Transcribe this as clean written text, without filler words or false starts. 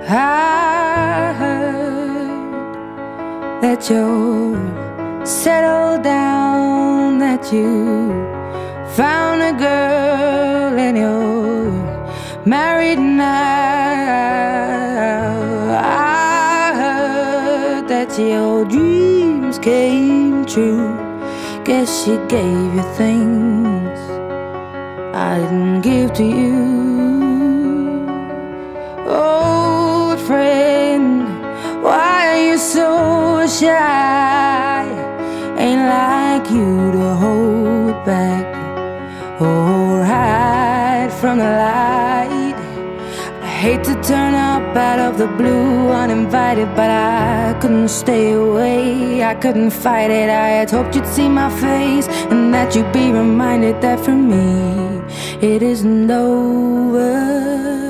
I heard that you're settled down, that you found a girl and you're married now. I heard that your dreams came true. Guess she gave you things I didn't give to you. Old friend, why are you so shy? Ain't like you to hold back or hide from the light. I hate to turn up out of the blue uninvited, but I couldn't stay away, I couldn't fight it. I had hoped you'd see my face and that you'd be reminded that for me it isn't over.